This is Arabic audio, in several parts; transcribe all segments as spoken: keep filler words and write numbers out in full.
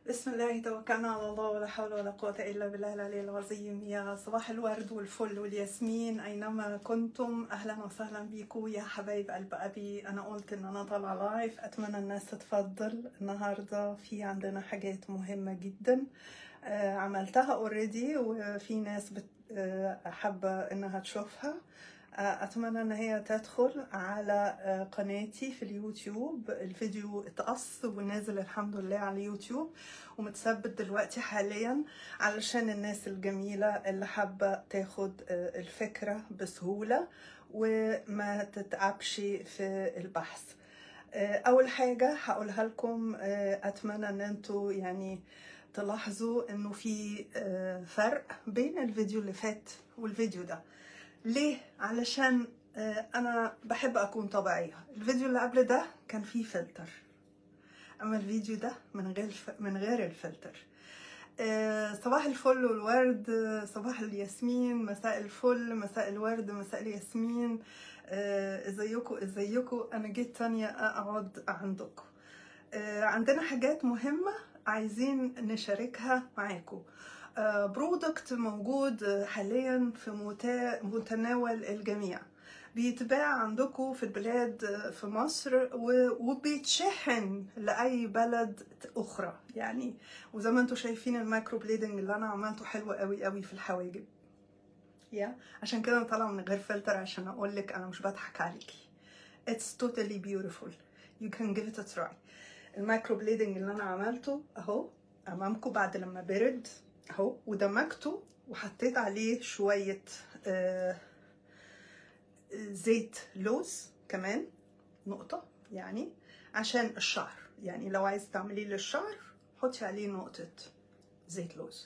بسم الله توكلنا على الله ولا حول ولا قوة إلا بالله العلي العظيم. يا صباح الورد والفل والياسمين أينما كنتم، أهلا وسهلا بيكم يا حبايب قلب أبي. أنا قلت إن أنا طالعة لايف، أتمنى الناس تتفضل. النهاردة في عندنا حاجات مهمة جدا آه عملتها اوريدي، وفي ناس بت آه حابة إنها تشوفها. أتمنى إن هي تدخل على قناتي في اليوتيوب. الفيديو اتقص ونازل الحمد لله على اليوتيوب ومتثبت دلوقتي حاليا، علشان الناس الجميلة اللي حابة تاخد الفكرة بسهولة وما تتعبش في البحث. أول حاجة هقولها لكم، أتمنى إن انتوا يعني تلاحظوا إنه في فرق بين الفيديو اللي فات والفيديو ده. ليه؟ علشان انا بحب اكون طبيعيه. الفيديو اللي قبل ده كان فيه فلتر، اما الفيديو ده من غير من غير الفلتر. صباح الفل والورد، صباح الياسمين، مساء الفل، مساء الورد، مساء الياسمين. ازيكم ازيكم؟ انا جيت تانية اقعد عندكم. عندنا حاجات مهمه عايزين نشاركها معاكم. برودكت موجود حاليا في متناول الجميع، بيتباع عندكم في البلاد في مصر وبيتشحن لأي بلد أخرى يعني. وزي ما انتم شايفين المايكرو بليدنج اللي أنا عملته حلو قوي قوي في الحواجب. يا عشان كده أنا طالعة من غير فلتر عشان أقولك أنا مش بضحك عليكي. It's totally beautiful. You can give it a try. المايكرو بليدنج اللي أنا عملته أهو أمامكم بعد لما برد اهو، ودمجته وحطيت عليه شوية آه زيت لوز كمان نقطة، يعني عشان الشعر. يعني لو عايز تعمليه للشعر حطي عليه نقطة زيت لوز.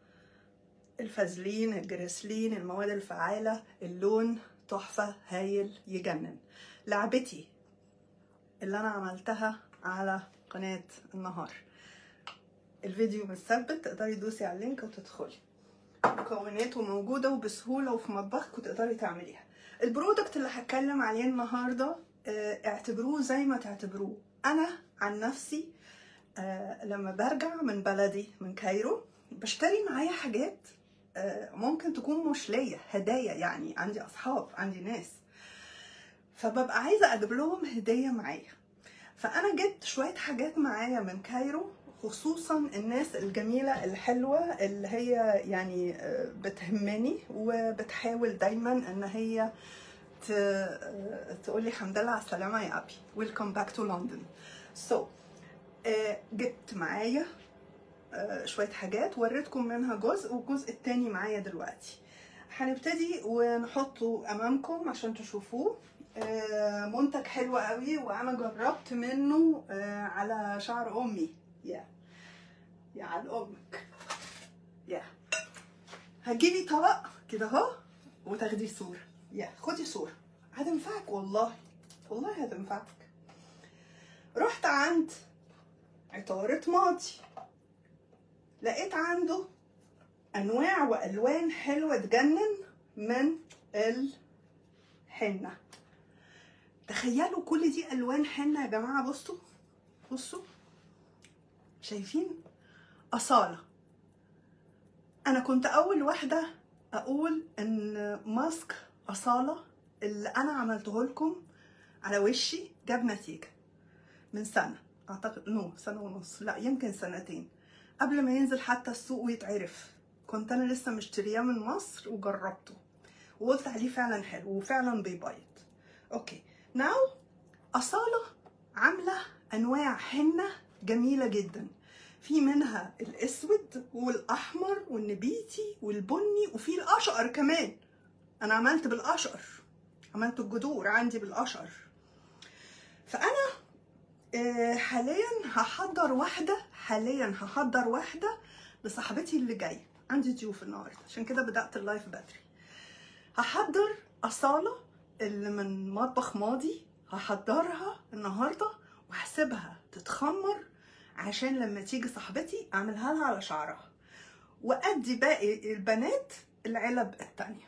الفازلين، الجريسلين، المواد الفعالة، اللون تحفة هايل يجنن. لعبتي اللي انا عملتها على قناة النهار، الفيديو متثبت، تقدري تدوسي على اللينك وتدخلي. مكوناته موجودة وبسهولة وفي مطبخك وتقدري تعمليها. البرودكت اللي هتكلم عليه النهاردة اعتبروه زي ما تعتبروه. انا عن نفسي لما برجع من بلدي من كايرو بشتري معايا حاجات ممكن تكون مش ليا، هدايا يعني. عندي اصحاب، عندي ناس، فببقى عايزة اجيب لهم هدية معايا. فانا جبت شوية حاجات معايا من كايرو، خصوصا الناس الجميلة الحلوة اللي هي يعني بتهمني وبتحاول دايما ان هي تقولي الحمد لله على السلامة يا ابي، ويلكم باك تو لندن. سو جبت معايا شوية حاجات، وريتكم منها جزء والجزء التاني معايا دلوقتي. هنبتدي ونحطه امامكم عشان تشوفوه. منتج حلو قوي وانا جربت منه على شعر امي. يا يا على امك. يا هتجيبي طبق كده اهو وتاخدي صوره. يا خدي صوره، هتنفعك والله، والله هتنفعك. رحت عند عطارة ماضي، لقيت عنده انواع والوان حلوه تجنن من الحنه. تخيلوا كل دي الوان حنه يا جماعه. بصوا بصوا، شايفين؟ اصاله. انا كنت اول واحده اقول ان ماسك اصاله اللي انا عملته لكم على وشي جاب نتيجه من سنه، اعتقد نو سنه ونص، لا يمكن سنتين، قبل ما ينزل حتى السوق ويتعرف. كنت انا لسه مشترياه من مصر وجربته وقلت عليه فعلا حلو وفعلا بيبيض. اوكي ناو اصاله عامله انواع حنه جميله جدا، في منها الاسود والاحمر والنبيتي والبني وفي الاشقر كمان. انا عملت بالاشقر، عملت الجذور عندي بالاشقر. فانا حاليا هحضر واحده حاليا هحضر واحده لصاحبتي اللي جايه. عندي ضيوف النهارده عشان كده بدات اللايف بدري. هحضر اصاله اللي من مطبخ ماضي، هحضرها النهارده وهسيبها تتخمر عشان لما تيجي صاحبتي اعملها لها على شعرها، وادي باقي البنات العلب التانية.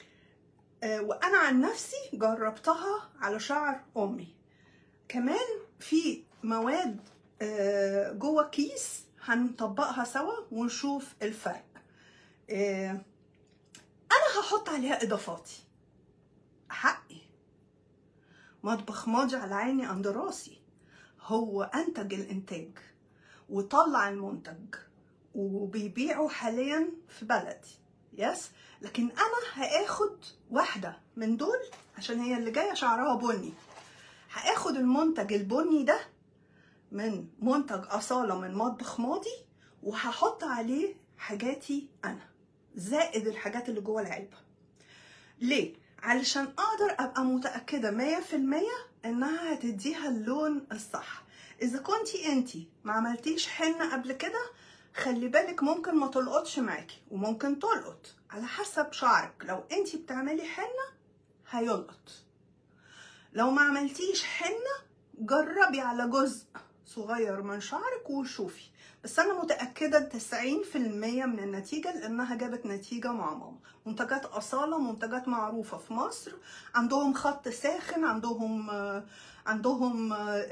أه وانا عن نفسي جربتها على شعر امي. كمان في مواد أه جوه كيس هنطبقها سوا ونشوف الفرق. إيه انا هحط عليها اضافاتي، حقي، مطبخ ماضي على عيني عند راسي، هو انتج الانتاج وطلع المنتج وبيبيعوا حاليا في بلدي، يس. لكن انا هاخد واحده من دول عشان هي اللي جايه شعرها بني، هاخد المنتج البني ده من منتج اصاله من مطبخ ماضي وهحط عليه حاجاتي انا زائد الحاجات اللي جوه العلبه. ليه؟ علشان اقدر ابقى متاكده مية في المية انها هتديها اللون الصح. اذا كنتي انتي ما عملتيش حنه قبل كده خلي بالك ممكن ما تلقطش معاكي وممكن تلقط على حسب شعرك. لو انتي بتعملي حنه هيلقط، لو ما عملتيش حنه جربي على جزء صغير من شعرك وشوفي. بس انا متاكده تسعين في المية من النتيجه لانها جابت نتيجه مع ماما. منتجات اصاله منتجات معروفه في مصر، عندهم خط ساخن، عندهم عندهم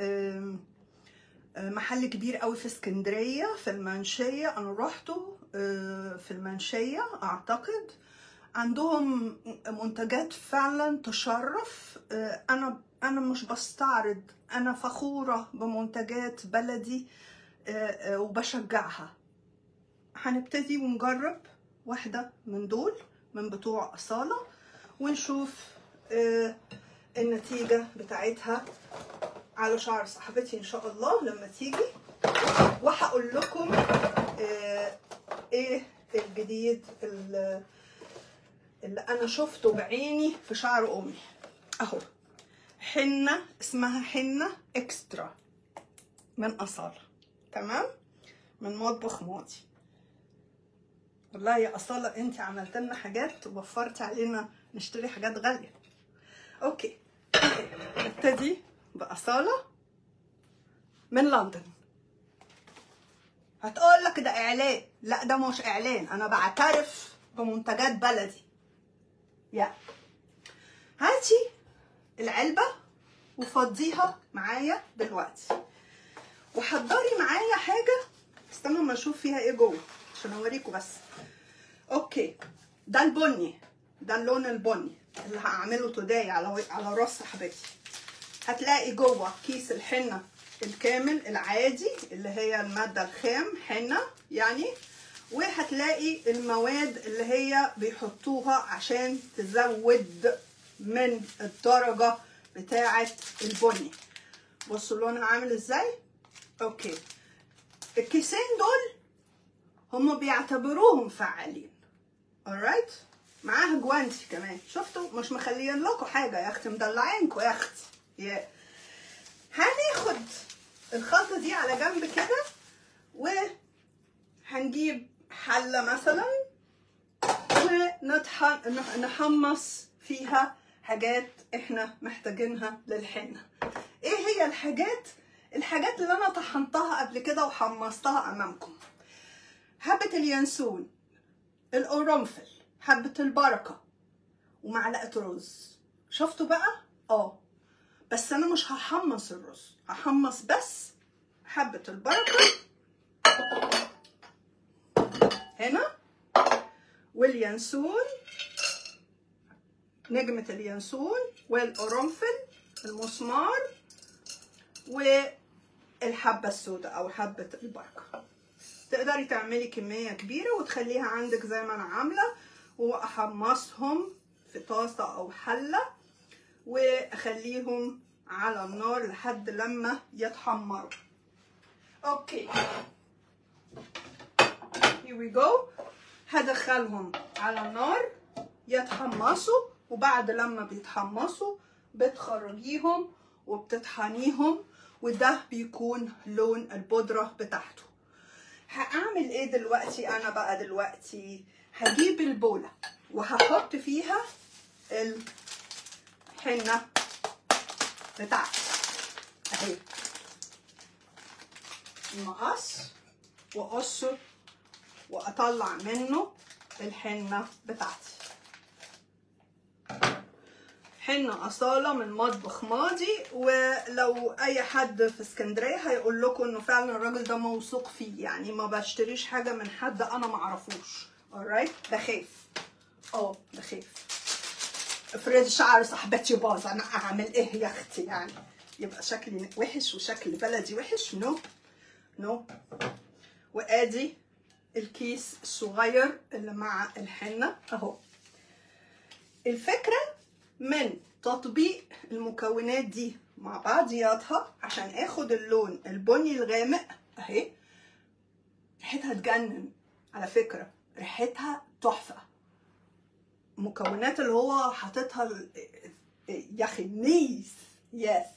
محل كبير قوي في اسكندريه في المنشيه، انا روحته في المنشيه اعتقد. عندهم منتجات فعلا تشرف. انا انا مش بستعرض، انا فخوره بمنتجات بلدي وبشجعها. هنبتدي ونجرب واحده من دول من بتوع اصاله ونشوف النتيجه بتاعتها على شعر صاحبتي ان شاء الله لما تيجي، وهقول لكم ايه الجديد اللي انا شفته بعيني في شعر امي. اهو حنه اسمها حنه اكسترا من اصاله، تمام، من مطبخ ماضي. والله يا اصاله انت عملت لنا حاجات ووفرتي علينا نشتري حاجات غاليه. اوكي نبتدي باصاله من لندن. هتقول لك ده اعلان، لا ده مش اعلان، انا بعترف بمنتجات بلدي. يا هاتي العلبه وفضيها معايا دلوقتي وحضري معايا حاجه، استنى ما اشوف فيها ايه جوه عشان اوريكم بس. اوكي ده البني، ده اللون البني اللي هعمله توداي على على راس صاحبتي. هتلاقي جوه كيس الحنه الكامل العادي اللي هي الماده الخام حنه يعني، وهتلاقي المواد اللي هي بيحطوها عشان تزود من الدرجه بتاعه البني. بصوا لونها عامل ازاي. اوكي الكيسين دول هم بيعتبروهم فعالين. alright معاها جوانتي كمان، شفتوا مش مخليين لكم حاجه يا اختي، مدلعينكم يا اختي. yeah. هناخد الخلطه دي على جنب كده وهنجيب حله مثلا ونحمص فيها حاجات احنا محتاجينها للحنه. ايه هي الحاجات؟ الحاجات اللي انا طحنتها قبل كده وحمصتها امامكم: حبه اليانسون، القرنفل، حبه البركه، ومعلقه رز. شفتوا بقى؟ اه بس انا مش هحمص الرز، هحمص بس حبه البركه هنا واليانسون، نجمه اليانسون والقرنفل المسمار والحبه السوداء او حبه البركه. تقدري تعملي كميه كبيره وتخليها عندك زي ما انا عامله، واحمصهم في طاسه او حله واخليهم على النار لحد لما يتحمروا. اوكي here we go. هدخلهم على النار يتحمصوا، وبعد لما بيتحمصوا بتخرجيهم وبتطحنيهم، وده بيكون لون البودرة بتاعته. هعمل ايه دلوقتي؟ انا بقى دلوقتي هجيب البولة وهحط فيها الحنة بتاعتي اهي، المقص واقصه واطلع منه الحنة بتاعتي. حنة أصالة من مطبخ ماضي، ولو أي حد في اسكندرية هيقول لكم إنه فعلا الراجل ده موثوق فيه، يعني ما بشتريش حاجة من حد أنا معرفوش. alright بخاف، اه بخاف افرضي شعر صاحبتي باظ أنا أعمل إيه يا أختي؟ يعني يبقى شكلي وحش وشكل بلدي وحش؟ نو نو. وآدي الكيس الصغير اللي مع الحنة أهو. الفكرة من تطبيق المكونات دي مع بعضياتها عشان اخد اللون البني الغامق اهي. ريحتها تجنن على فكرة، ريحتها تحفة. مكونات اللي هو حاططها يا اخي نيس يس.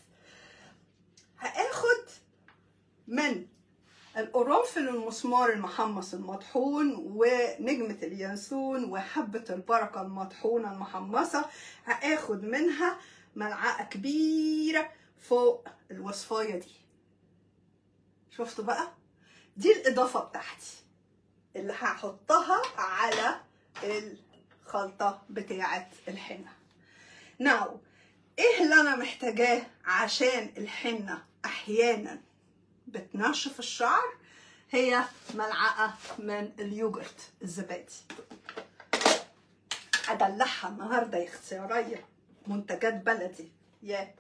هاخد من القرنفل المسمار المحمص المطحون ونجمة اليانسون وحبة البركة المطحونة المحمصة، هاخد منها ملعقة كبيرة فوق الوصفاية دي. شفتوا بقى؟ دي الإضافة بتاعتي اللي هحطها على الخلطة بتاعة الحنة. ناو ايه اللي انا محتاجاه عشان الحنة احيانا بتنشف الشعر؟ هي ملعقة من اليوجرت الزبادي. ادلعها النهارده يا اختي يا ريا، منتجات بلدي. يا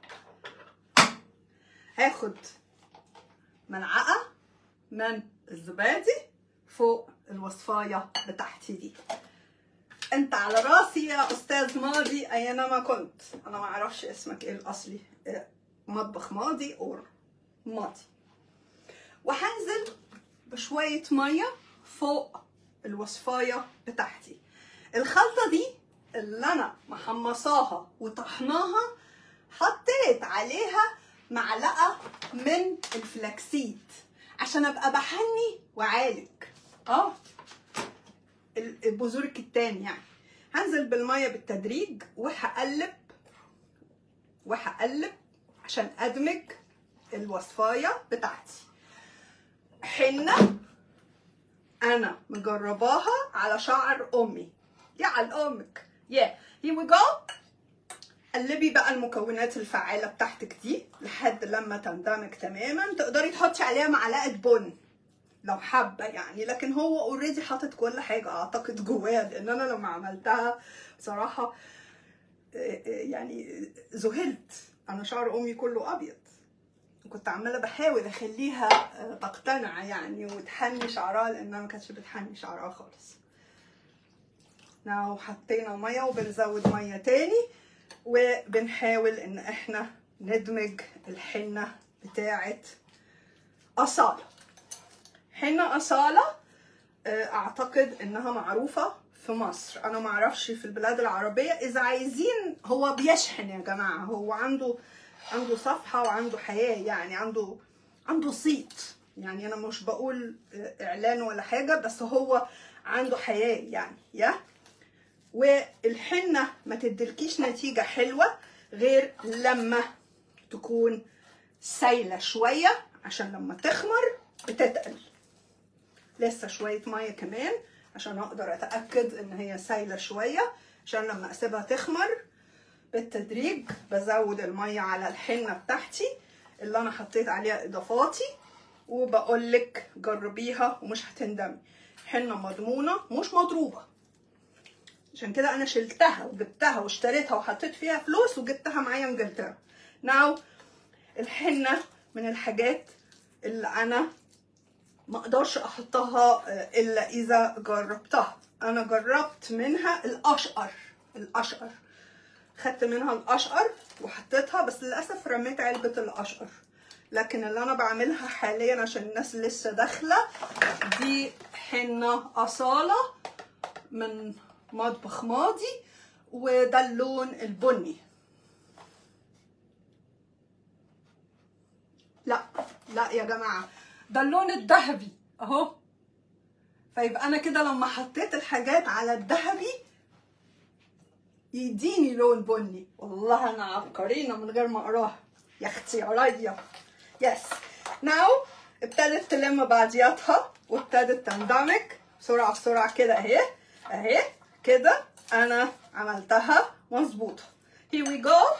هاخد ملعقة من الزبادي فوق الوصفاية بتاعتي دي. انت على راسي يا استاذ ماضي اينما كنت. انا ما اعرفش اسمك ايه الاصلي، مطبخ ماضي او ماضي. وهنزل بشوية مية فوق الوصفاية بتاعتي. الخلطة دي اللي انا محمصاها وطحناها حطيت عليها معلقة من الفلاكسيد عشان ابقى بحني وعالج اه البذور الكتان. يعني هنزل بالمية بالتدريج وهقلب وهقلب عشان ادمج الوصفاية بتاعتي. حنة انا مجرباها على شعر امي. يا على امك. يا هي وي جو. قلبي بقى المكونات الفعالة بتاعتك دي لحد لما تندمج تماما. تقدري تحطي عليها معلقة بن لو حابه يعني، لكن هو اوريدي حاطط كل حاجه اعتقد جواها، لان انا لما عملتها بصراحه يعني ذهلت. انا شعر امي كله ابيض وكنت عماله بحاول اخليها تقتنع يعني وتحني شعرها، لانها ما كانتش بتحني شعرها خالص. ناو حطينا ميه وبنزود ميه تاني وبنحاول ان احنا ندمج الحنه بتاعه اصاله. حنة أصالة أعتقد إنها معروفة في مصر، أنا معرفش في البلاد العربية. إذا عايزين هو بيشحن يا جماعة، هو عنده عنده صفحة وعنده حياة، يعني عنده عنده صيت. يعني أنا مش بقول إعلان ولا حاجة، بس هو عنده حياة يعني. يا والحنة ما تدلكيش نتيجة حلوة غير لما تكون سايلة شوية، عشان لما تخمر بتتقل. لسه شوية مية كمان عشان اقدر اتأكد ان هي سايلة شوية، عشان لما اسيبها تخمر بالتدريج بزود المية على الحنة بتاعتي اللي انا حطيت عليها اضافاتي. وبقولك جربيها ومش هتندمي. حنة مضمونة مش مضروبة، عشان كده انا شلتها وجبتها واشتريتها وحطيت فيها فلوس وجبتها معايا انجلترا. ناو الحنة من الحاجات اللي انا ما اقدرش احطها الا اذا جربتها. انا جربت منها الاشقر. الاشقر خدت منها الاشقر وحطيتها، بس للاسف رميت علبة الاشقر. لكن اللي انا بعملها حاليا عشان الناس لسه داخله، دي حنة اصالة من مطبخ ماضي، وده اللون البني. لا لا يا جماعه، ده اللون الذهبي اهو. فيبقى انا كده لما حطيت الحاجات على الذهبي يديني لون بني. والله انا عبقرينا من غير ما اقراها يا اختي يا ريا. يس. ناو ابتدت تلم بعضياتها وابتدت تندمج بسرعه بسرعه كده اهي اهي كده. انا عملتها مظبوطه. here we go.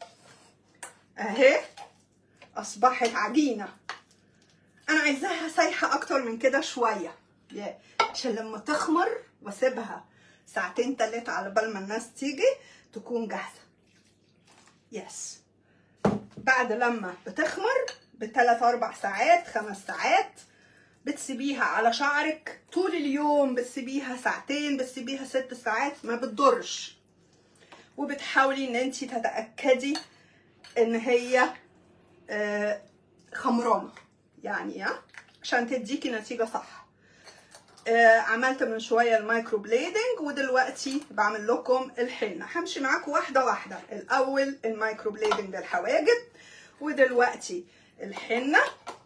اهي اصبحت عجينه. انا عايزاها سايحه اكتر من كده شويه عشان لما تخمر واسيبها ساعتين تلاتة على بال ما الناس تيجي تكون جاهزه. يس بعد لما بتخمر بثلاث اربع ساعات خمس ساعات بتسيبيها على شعرك طول اليوم، بتسيبيها ساعتين، بتسيبيها ست ساعات، ما بتضرش. وبتحاولي ان انتي تتاكدي ان هي آه خمرانه يعني عشان تديكي نتيجه صح. آه عملت من شويه المايكرو بليدنج ودلوقتي بعمل لكم الحنه. همشي معاكم واحده واحده. الاول المايكرو بليدنج الحواجب، ودلوقتي الحنه،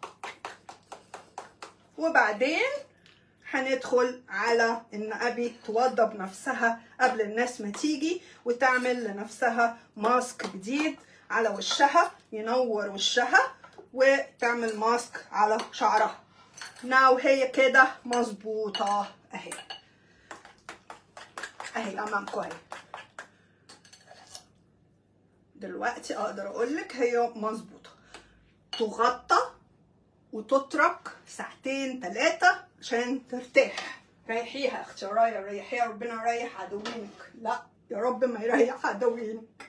وبعدين هندخل على ان ابي توضب نفسها قبل الناس ما تيجي وتعمل لنفسها ماسك جديد على وشها ينور وشها وتعمل ماسك على شعرها. ناو هي كده مظبوطه اهي اهي امامكم اهي. دلوقتي اقدر اقولك هي مظبوطه. تغطى وتترك ساعتين ثلاثه عشان ترتاح. ريحيها اختي رايه، ريحيها. ربنا يريح عدوينك. لا يا رب ما يريح عدوينك.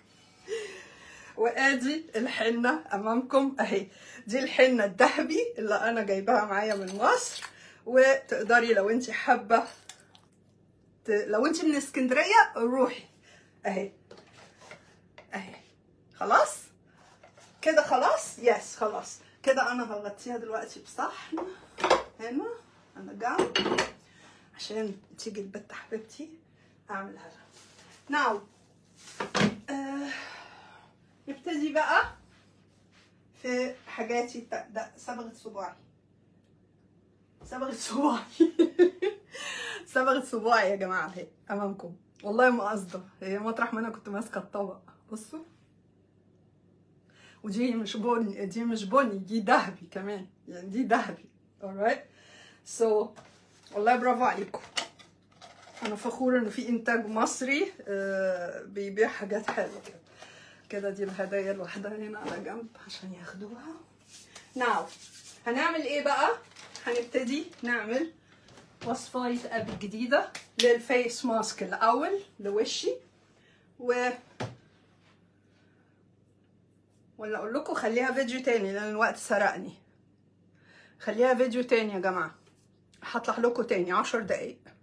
وادي الحنه امامكم اهي. دي الحنه الذهبي اللي انا جايباها معايا من مصر، وتقدري لو انت حابه ت... لو انت من اسكندريه روحي اهي اهي. خلاص كده خلاص. يس خلاص كده. انا هغطيها دلوقتي بصحن هنا على جنب عشان تيجي البت حبيبتي اعمل هذا. ناو آه. نبتدي بقى في حاجاتي. ده صبغه صباعي، صبغه صباعي صبغه صباعي يا جماعه اهي امامكم. والله ما قصده، هي مطرح ما انا كنت ماسكه الطبق. بصوا، ودي مش بني، دي مش بني، دي ذهبي كمان يعني، دي ذهبي. alright so والله برافو عليكم. انا فخوره ان في انتاج مصري آه بيبيع حاجات حلوه كده كده. دي الهدايا لوحدها هنا على جنب عشان ياخدوها. ناو هنعمل ايه بقى؟ هنبتدي نعمل وصفايه ابي جديده للفيس ماسك. الاول لوشي، و ولا اقول لكم خليها فيديو تاني لان الوقت سرقني. خليها فيديو تاني يا جماعه، هطلع لكم تاني عشر دقايق.